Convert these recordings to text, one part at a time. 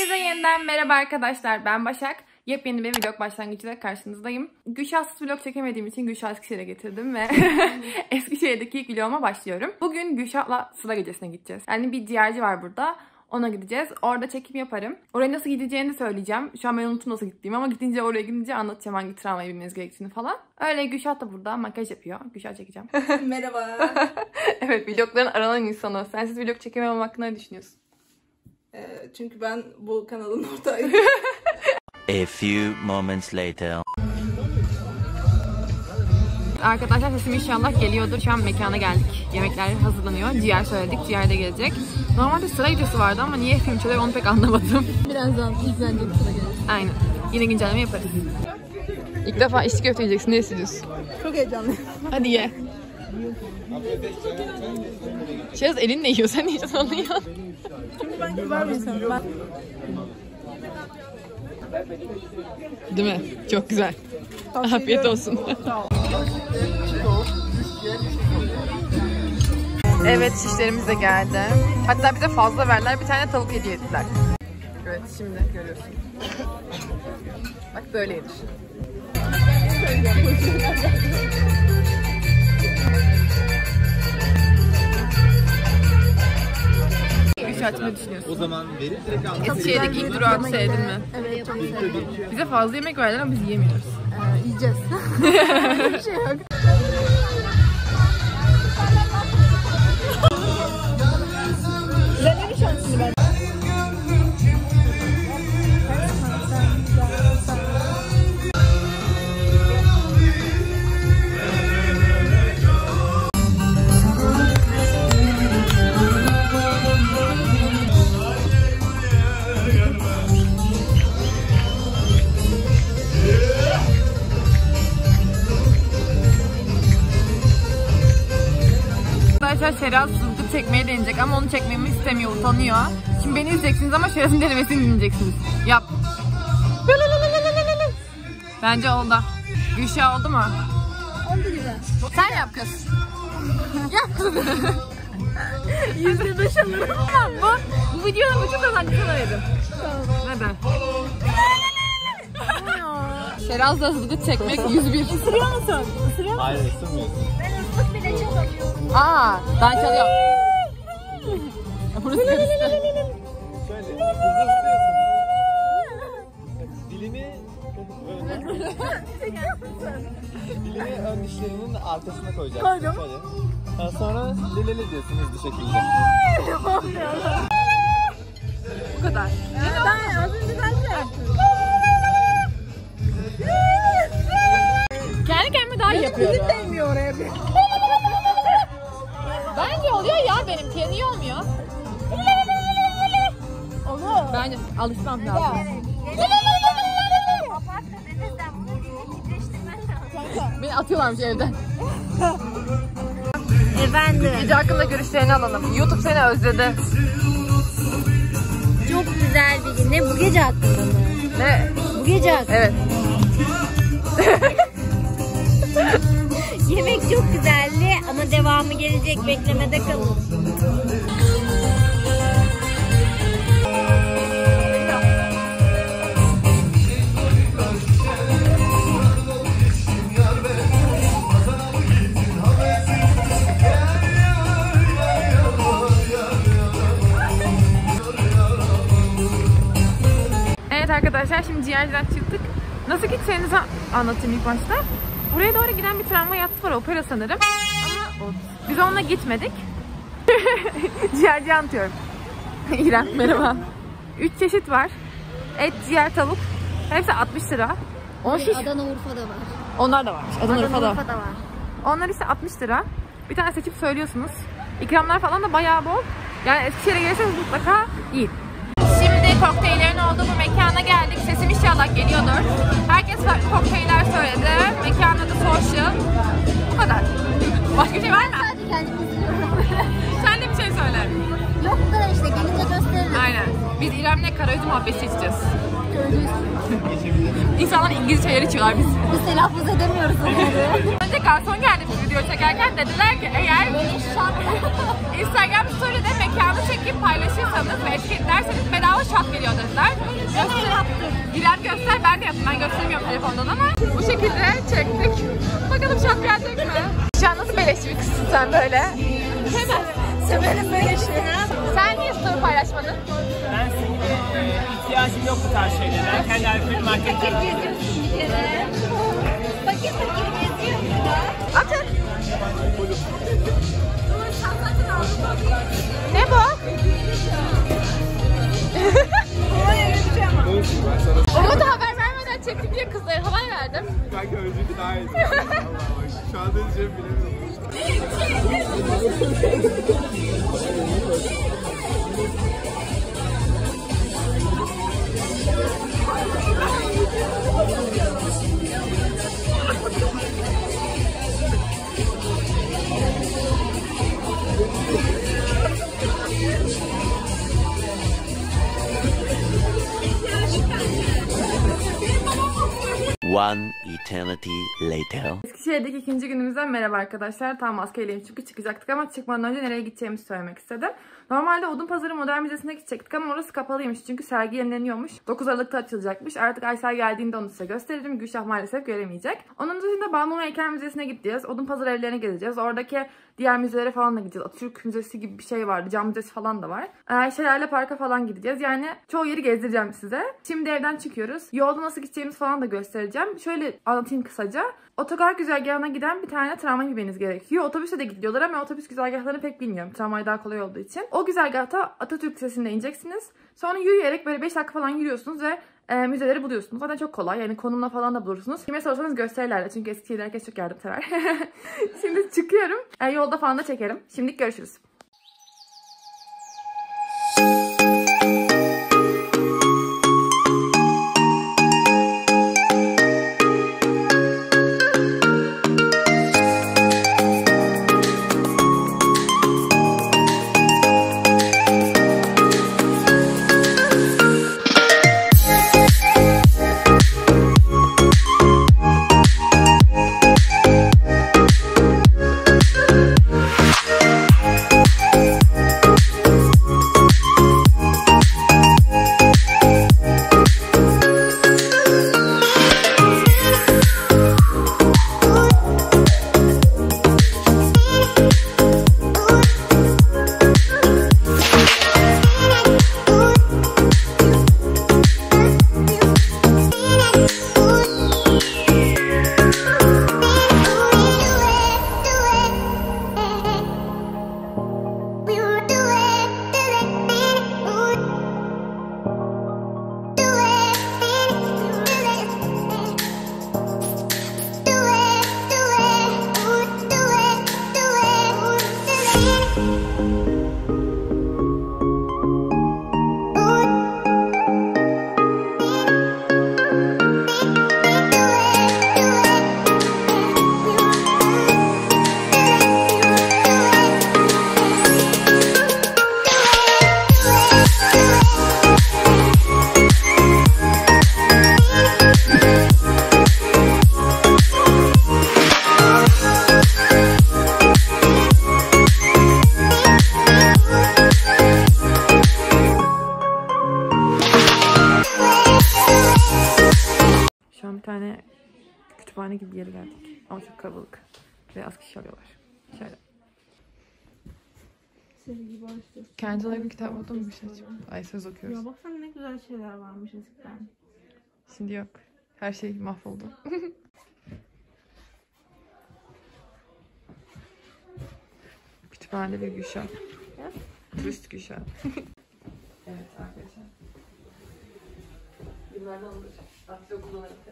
Hepinize yeniden merhaba arkadaşlar. Ben Başak. Yepyeni bir vlog başlangıcıyla karşınızdayım. Gülşah'sız vlog çekemediğim için Gülşah'ı Eskişehir'e getirdim ve Eskişehir'deki ilk vloguma başlıyorum. Bugün Gülşah'la Sıla Gecesi'ne gideceğiz. Yani bir ciğerci var burada. Ona gideceğiz. Orada çekim yaparım. Oraya nasıl gideceğini söyleyeceğim. Şu an ben unuttum nasıl gittiğimi ama oraya gidince anlatacağım hangi travmayı bilmeniz gerektiğini falan. Öyle Gülşah da burada makyaj yapıyor. Gülşah çekeceğim. Merhaba. Evet, vlogların aranan insanı. Sensiz vlog çekememem hakkında ne düşünüyorsun? Çünkü ben bu kanalın ortağıyım. A few moments later. Arkadaşlar sesim inşallah geliyordur. Şu an mekana geldik. Yemekler hazırlanıyor. Ciğer söyledik. Ciğer de gelecek. Normalde Sıra Gecesi vardı ama niye film çalıyor onu pek anlamadım. Birazdan izlenecek Sıra Gecesi. Aynen. Yine güncelleme yaparız. İlk defa içli köfte yiyeceksin. Ne hissediyorsun? Çok heyecanlıyım. Hadi ye. Şeraz elinle yiyor. Sen yiyeceksin onu ya. Çünkü ben kibar bir insanım. Değil mi? Çok güzel. Afiyet olsun. Evet, şişlerimiz de geldi. Hatta bize fazla verdiler. Bir tane tavuk hediye ettiler. Evet, şimdi görüyorsun. Bak böyle yenir. Ne düşünüyorsun? O zaman verip direkt aldım. Eskişehir'deki ilk durağını sevdin mi? Evet, çok sevdim. Bize fazla yemek verdiler ama biz yiyemiyoruz. Yiyeceğiz. Bir şey yok. Deneme şansını ben. Arkadaşlar Şeraz sızgı çekmeye deneyecek ama onu çekmemi istemiyor, utanıyor. Şimdi beni izleyeceksiniz ama Şeraz'ın denemesini dinleyeceksiniz. Yap. Bence oldu. Gülşah oldu mu? Oldu güzel. Sen yap kız. Yap kız. %5 alırım. Bu videoda bu kazancı sana veririm. Neden? Şeraz'la hızlı çekmek 101. Isırıyor musun? Isırıyor musun? Hayır, ısırmıyorsun. Ben ıslık bile çalıyorum. Ben çalıyorum. Burası karıştı. Şöyle, hızlı ısırıyorsun. Dilini dilini ön dişlerinin arkasına koyacaksın. Koydum. Şöyle. Sonra lelele diyorsun hızlı şekilde. Bu kadar. Ben az önce ben de yaptım. Kendi kendime daha iyi yapıyorum. Dilim değmiyor oraya bir. Bence oluyor ya benimki. Niye olmuyor? Olur. Bence alışmam lazım. Beni atıyorlarmış evden. Efendim, Gece hakkında görüşlerini alalım. YouTube seni özledi. çok güzel bir gün. Ne bu gece hakkında mı? Ne? Bu gece hakkında. Evet. Yemek çok güzeldi ama devamı gelecek, beklemede kalın. Evet arkadaşlar, şimdi ciğerciden çıktık. Nasıl gideceğinizi anlatayım ilk başta. Buraya doğru giden bir tramvay hattı var, opera sanırım. Ama biz onunla gitmedik. Ciğerci anlatıyorum. İrem merhaba. 3 çeşit var. Et, ciğer, tavuk. Hepsi 60 lira. 10 şiş. Adana Urfa'da var. Onlar da varmış. Adana Urfa'da. Urfa'da var. Onlar ise 60 lira. Bir tane seçip söylüyorsunuz. İkramlar falan da bayağı bol. Yani Eskişehir'e gelirseniz mutlaka yiyin. Şimdi kokteyllerin olduğu bu mekana geldik. Sesim inşallah geliyordur. Herkes farklı kokteyller söyledi. Mekanın adı Social. Bu kadar. Başka bir şey var mı? Sadece kendimi izliyorum. Sen de bir şey söyle. Yok bu kadar işte, gelince gösteririm. Aynen. Biz İrem'le karaüzü muhabbeti içeceğiz. Göreceğiz. İnsanlar İngilizce şeyler içiyorlar biz. Biz telaffuz edemiyoruz onları. Önce garson geldi biz video çekerken, dediler ki eğer Instagram story'de mekanı çekip paylaşırsanız ve etiketlerseniz bedava şat geliyor dediler. İrem göster, ben de yaptım. Ben göstermiyorum telefondan ama bu şekilde çektik. Bakalım şat gelecek mi? Şu an nasıl beleşçi bir kızsın sen böyle? Hemen. Severim böyle şey. Sen niye story paylaşmadın? Ben senin gibi ihtiyacım yok bu tarz şeylere. Kendi alkol markette. Geziyorsun bir kere. Fakir geziyorsun ya. Atın. Ne bu? Umut'a haber vermeden çektim diye kızlara haber verdim. Kanka önceki daha iyi. Şu anda diyeceğimi bilemiyorum. One eternity later. Eskişehir'deki ikinci günümüzden merhaba arkadaşlar. Tam maskeyleyim çünkü çıkacaktık ama çıkmadan önce nereye gideceğimizi söylemek istedim. Normalde Odunpazarı Modern Müzesi'ne gidecektik ama orası kapalıymış çünkü sergi yenileniyormuş. 9 Aralık'ta açılacakmış. Artık Aysel geldiğinde onu size gösteririm. Gülşah maalesef göremeyecek. Onun dışında Balmumu Heykel Müzesi'ne gideceğiz. Odunpazarı evlerine gezeceğiz. Oradaki diğer müzelere falan da gideceğiz. Atatürk Müzesi gibi bir şey vardı. Cam Müzesi falan da var. Şelale Park'a falan gideceğiz. Yani çoğu yeri gezdireceğim size. Şimdi evden çıkıyoruz. Yolda nasıl gideceğimizi falan da göstereceğim. Şöyle anlatayım kısaca. Otogar güzergahına giden bir tane tramvay binmeniz gerekiyor. Otobüse de gidiyorlar ama otobüs güzergahlarını pek bilmiyorum. Tramvay daha kolay olduğu için. O güzergahta Atatürk Lisesi'nde ineceksiniz. Sonra yürüyerek böyle 5 dakika falan yürüyorsunuz ve müzeleri buluyorsunuz. Zaten çok kolay. Yani konumla falan da bulursunuz. Kime sorsanız gösterirler. Çünkü Eskişehir'de herkes çok yardımsever. Şimdi çıkıyorum. Yolda falan da çekerim. Şimdilik görüşürüz. Kütüphane gibi bir yere geldik. Ama çok kalabalık. Ve az kişi alıyorlar. Şöyle. Sevgi başlıyor. Kendilerine bir kitap buldum bir şey. Ay söz okuyoruz. Ya baksana ne güzel şeyler varmış eskiden. Şimdi yok. Her şey mahvoldu. Kütüphanede bir Gülşah. Turist Gülşah. Evet arkadaşlar. Yıllardan olur. Artık okuldan öte.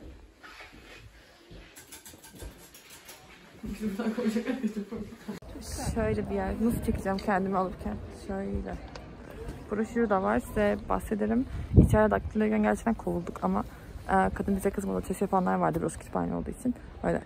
Şöyle bir yer. Nasıl çekeceğim kendimi alırken? Şöyle. Broşürü de var. Size bahsederim. İçeride daktiloyken gerçekten kovulduk ama kadın bize kızmadı. Test yapanlar vardı burası kütüphane olduğu için. Öyle.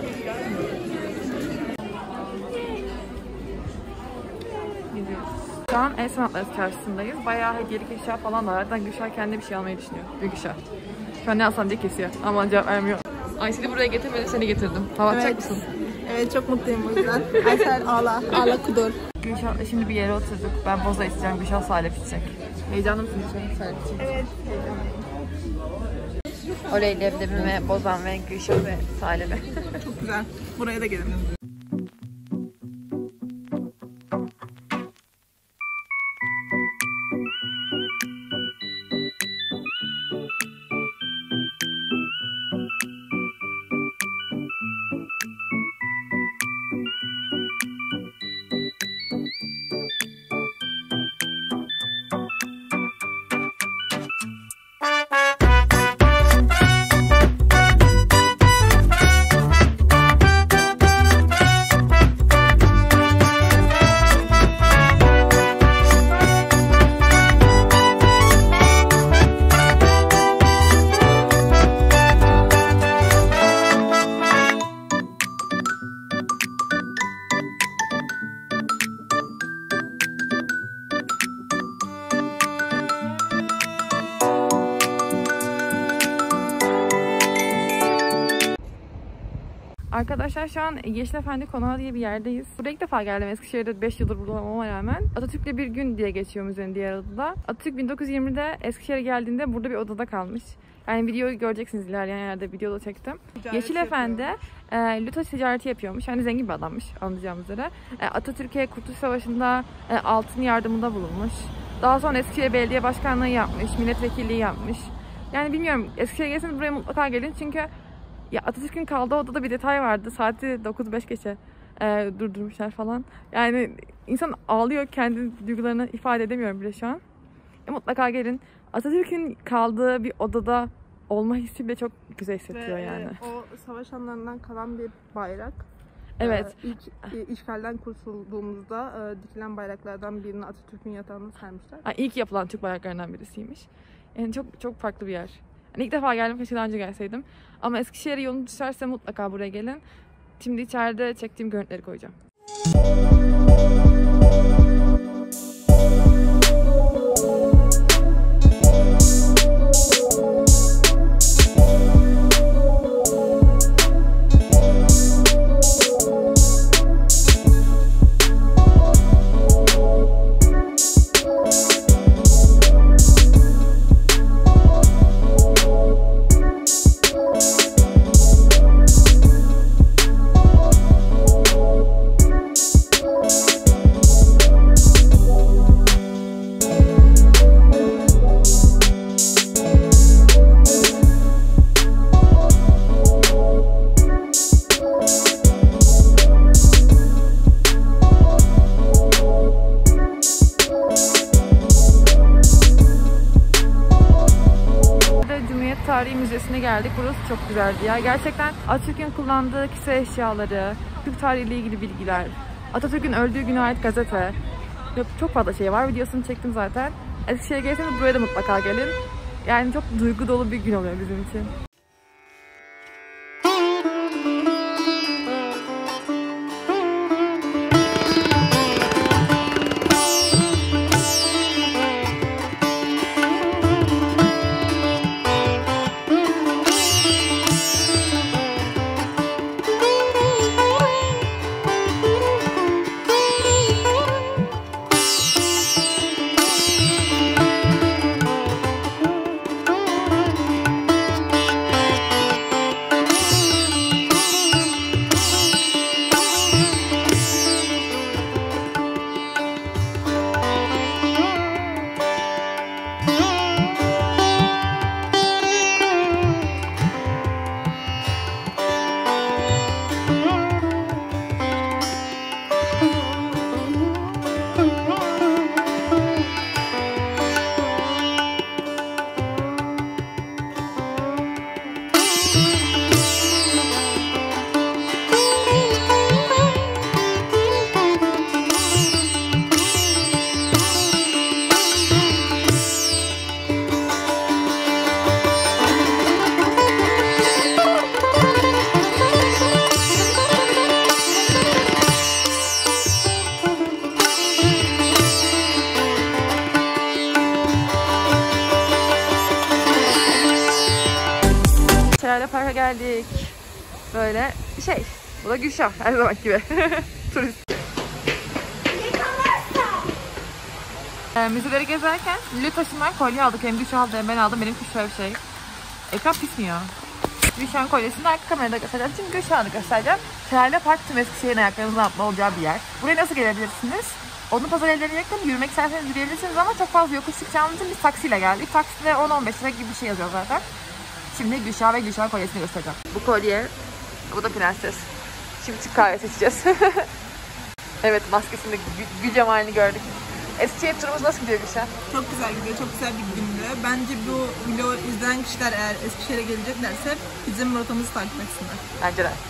Gidiyoruz. Şu an El Sanatları Çarşısı'ndayız. Bayağı hediyelik eşya falan da var. Zaten Gülşah kendi bir şey almayı düşünüyor. Gülşah. Şu an ne alsam diye kesiyor ama cevap vermiyor. Aysel'i buraya getirmedim, seni getirdim. Hava atacak mısın? Evet, çok mutluyum o yüzden. Aysel ağla, ağla kudur. Gülşah'la şimdi bir yere oturduk. Ben boza içeceğim, Gülşah salep içecek. Heyecanlı mısın Gülşah? Salep içecek. Evet. Oley leblebime, bozan ve Gülşah ve salebe. Çok güzel. Buraya da gelin. Arkadaşlar şu an Yeşil Efendi Konağı diye bir yerdeyiz. Buraya ilk defa geldim. Eskişehir'de 5 yıldır burada olmama rağmen. Atatürk'le bir gün diye geçiyor müzenin diğer adı da. Atatürk 1920'de Eskişehir'e geldiğinde burada bir odada kalmış. Yani videoyu göreceksiniz ilerleyen yerde, videoda çektim. Yeşil Efendi lüto ticareti yapıyormuş. Yani zengin bir adammış anlayacağımız üzere. Atatürk'e Kurtuluş Savaşı'nda altın yardımında bulunmuş. Daha sonra Eskişehir Belediye Başkanlığı yapmış, milletvekilliği yapmış. Yani bilmiyorum, Eskişehir'e gelseniz buraya mutlaka gelin çünkü ya Atatürk'ün kaldığı odada bir detay vardı. Saati 9:05 geçe durdurmuşlar falan. Yani insan ağlıyor, kendi duygularını ifade edemiyorum bile şu an. Mutlaka gelin. Atatürk'ün kaldığı bir odada olma hissi bile çok güzel hissettiriyor yani. O savaş anlarından kalan bir bayrak. Evet. İlk işgalden kurtulduğumuzda dikilen bayraklardan birini Atatürk'ün yatağına sermişler. İlk yapılan Türk bayraklarından birisiymiş. Yani çok çok farklı bir yer. Yani ilk defa geldim, keşke daha önce gelseydim. Ama Eskişehir'e yolun düşerse mutlaka buraya gelin. Şimdi içeride çektiğim görüntüleri koyacağım. Tarihi Müzesi'ne geldik. Burası çok güzeldi ya. Gerçekten Atatürk'ün kullandığı kişisel eşyaları, Türk tarihiyle ilgili bilgiler, Atatürk'ün öldüğü güne ait gazete. Çok fazla şey var. Videosunu çektim zaten. Eskişehir'e gelirseniz buraya da mutlaka gelin. Yani çok duygu dolu bir gün oluyor bizim için. Şelale Park'a geldik. Böyle şey. Bu da Gülşah her zaman gibi. Turist. Müzeleri gezerken lüle taşımayan kolye aldık. Hem Gülşah aldı hem ben aldım. Benimki şöyle bir şey. Ekran pismiyor. Gülşah'ın kolyesini arka kamerada göstereceğim. Şimdi Gülşah'ı göstereceğim. Şelale Park tüm Eskişehir'in ayaklarınızın atma olacağı bir yer. Buraya nasıl gelebilirsiniz? Onun pazar ellerine yakın yürümek isterseniz yürüyebilirsiniz ama çok fazla yokuş çıkacağımız için biz taksiyle geldik. Takside 10-15 lira gibi bir şey yazıyor zaten. Şimdi Gülşah ve Gülşah'ın kolyesini göstereceğim. Bu kolye, bu da prenses. Şimdi Türk kahvesi içeceğiz. Evet, maskesinde gül cemalini gördük. Eskişehir turumuz nasıl gidiyor Gülşah? Çok güzel gidiyor, çok güzel bir gündü. Bence bu vlogu izleyen kişiler eğer Eskişehir'e geleceklerse bizim rotamızı takip etsinler. Bence de.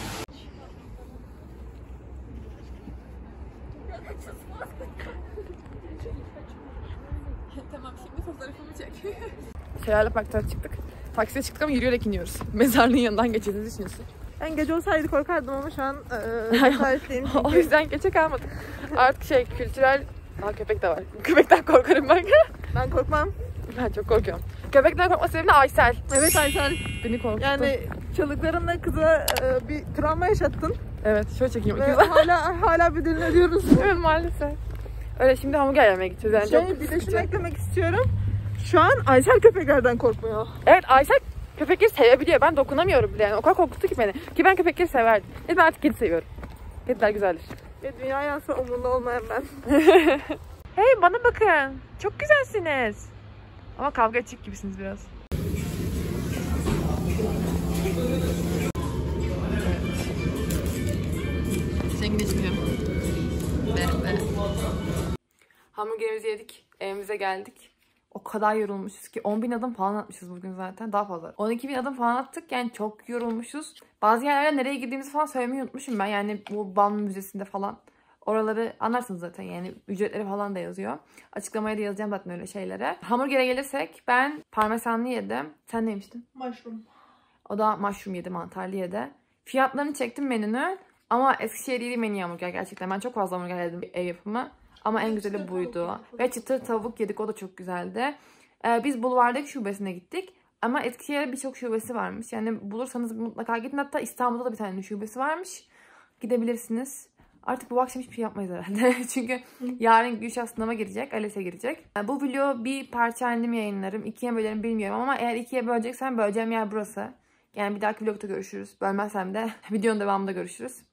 Tamam, şimdi fotoğrafımı çek. Şelale Park'tan çıktık. Taksiye çıktık ama yürüyerek iniyoruz. Mezarlığın yanından geçeceğiz, düşünüyorsun. Ben gece olsaydı korkardım ama şu an müsaitliyim. O yüzden geçe kalmadık. Artık şey, kültürel... Aa, köpek de var. Köpekten korkarım ben. Ben korkmam. Ben çok korkuyorum. Köpekten korkma sebebi de Aysel. Evet Aysel. Beni korkuttu. Yani çalıklarınla kıza bir travma yaşattın. Evet, şöyle çekeyim. Ve hala bir dilin ediyoruz. Evet, maalesef. Öyle, şimdi hamburger yemeye gideceğiz. Yani Bir de şunu eklemek istiyorum. Şu an Aysel köpeklerden korkmuyor. Evet, Aysel köpekleri sevebiliyor. Ben dokunamıyorum bile yani. O kadar korkuttu ki beni. Ki ben köpekleri severdim. Ben artık kedi seviyorum. Kediler güzeldir. Ve dünya yansı umurunda olmayan ben. Hey, bana bakın. Çok güzelsiniz. Ama kavga edecek gibisiniz biraz. Zengin içmiyorum. Hamburgerimizi yedik. Evimize geldik. O kadar yorulmuşuz ki 10.000 adım falan atmışız bugün zaten. Daha fazla. 12.000 adım falan attık. Yani çok yorulmuşuz. Bazı yerlere nereye gittiğimizi falan söylemeyi unutmuşum ben. Yani bu Ban Müzesi'nde falan. Oraları anlarsınız zaten, yani ücretleri falan da yazıyor. Açıklamaya da yazacağım zaten öyle şeylere. Hamburger'e gelirsek ben parmesanlı yedim. Sen ne yemiştin? Mushroom. O da mushroom yedi, mantarlı yedi. Fiyatlarını çektim menünü. Ama Eskişehir yedi menü hamburger gerçekten. Ben çok fazla hamburger yedim ev yapımı. Ama en güzeli buydu. Ve çıtır tavuk yedik, o da çok güzeldi. Biz Bulvar'daki şubesine gittik. Ama Eskişehir'de birçok şubesi varmış. Yani bulursanız mutlaka gidin. Hatta İstanbul'da da bir tane şubesi varmış. Gidebilirsiniz. Artık bu akşam hiçbir şey yapmayız herhalde. Çünkü yarın Gülşah sınava girecek, ALES'e girecek. Bu vlogu bir parça halinde yayınlarım. 2'ye bölerim bilmiyorum ama eğer 2'ye böleceksem böleceğim yer burası. Yani bir dahaki vlogda görüşürüz. Bölmezsem de videonun devamında görüşürüz.